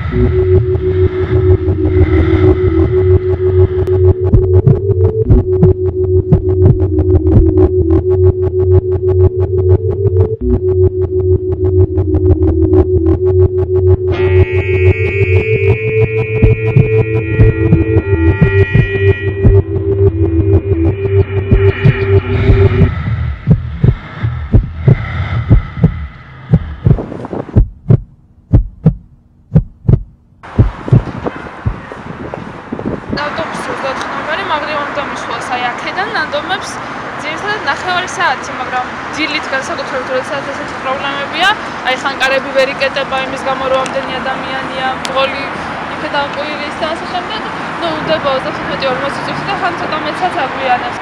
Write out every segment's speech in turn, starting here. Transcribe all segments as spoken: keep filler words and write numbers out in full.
დილით განსაკუთრებით როდესაც ესეთი პრობლემებია, აი ხანკარები ვერ იკეტება იმის გამო რომ ამდენი ადამიანია, მძღოლი იქიდან ყვირის და ასე შემდეგ, ნუ უდება ოცდახუთი ორმოცი წუთი და ხან ცოტა მეცაც აგვიანებს.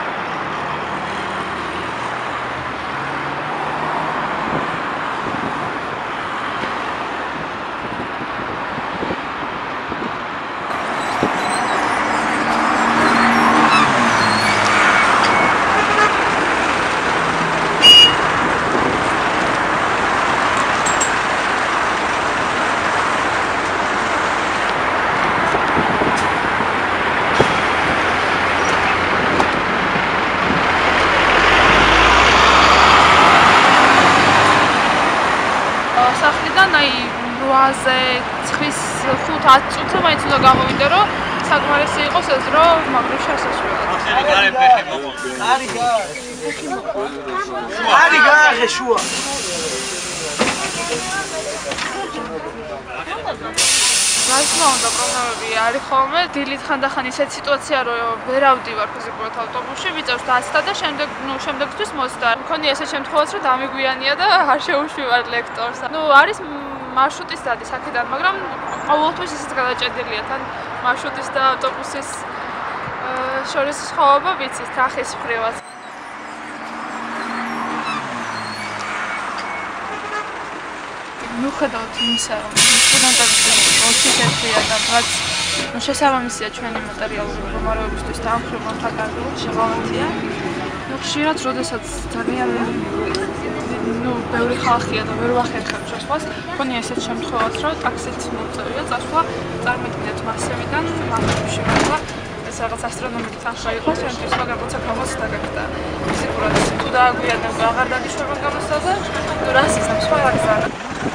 ცხრის ხუთ ათ წუთზე მაინც უნდა გამოვიდე, რომ საკმარისი იყოს ეს დრო მაგრამ შესაძლოა. არი გააღე. არი გააღე შუა. რა უნდა პრობლემები არის ხოლმე, დილით ხანდახან ისეთ სიტუაცია რომ ვერ ავდივარ ფიზიკურად ავტობუსში, ვიწევს დაცდა და შემდეგ, ნუ შემდეგთვის მოსდა. მქონია ესეთ შემთხვევაც, რომ დამიგვიანია და არ შევუშვივარ ლექტორს. ნუ არის მარშრუტის დადის აქედან, მაგრამ ყოველთვის ისიც გადაჭედილია თან მარშრუტის და ავტობუსის შორის სხვაობა ვიცით, ხახის მხრივაც. მიუხედავად იმისა, რომ სტუდენტები ოცით ერთია და რაც შესაბამისია ჩვენი მატერიალური მდგომარეობისთვის და ამ მხრივ მომხაკარებულად შეღავათია. ნუ ხშირად, როდესაც ძალიან ნუ ბევრი ხალხია და ვერ ვახერხებ შესვლას, მქონია ესეთ შემთხვევაც, რომ ტაქსით მოწევია წასვლა, წარმეტყიდეთ მასევიდან, მაგებში მართლა ეს რაღაც ასტრონომიული თანხა იყოს, ჩვენთვის, მაგრამ როცა გამოს დაგაკეთა ფიზიკურად თუ დააგვიანებ აღარ დაგიშვება გამოსაზე, ნუ რას ისე სხვა არის არა.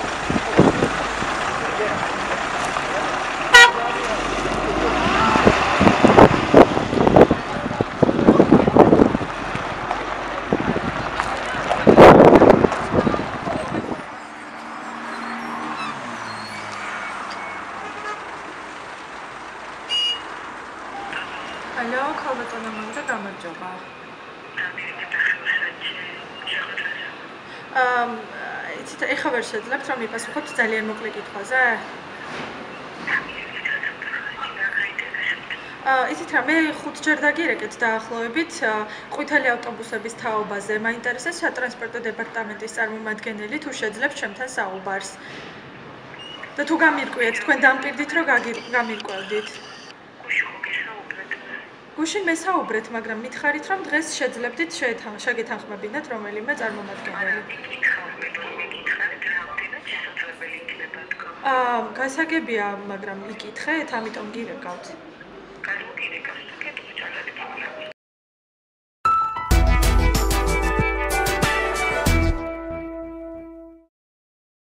Алло, ქალბატონო, მოგდა გამარჯობა. აა, იცით, ეხლა ვერ შეძლებთ რომ მიპასუხოთ ძალიან მოკლე კითხვაზე? აა, იცით რა, მე ხუთჯერ დაგირეკეთ დაახლოებით ყვითელი ავტობუსების თაობაზე. მაინტერესებს სატრანსპორტო დეპარტამენტის წარმომადგენელი თუ შეძლებთ ჩემთან საუბარს. და თუ გამირკვიეთ, თქვენ დამპირდით რომ გამირკვევდით. გუშინ მესაუბრეთ, მაგრამ მითხარით, რომ დღეს შეძლებდით შეგეთანხმებინათ რომელიმე წარმომადგენელი. აა, გასაგებია, მაგრამ იკითხეთ, ამიტომ გირეკავთ.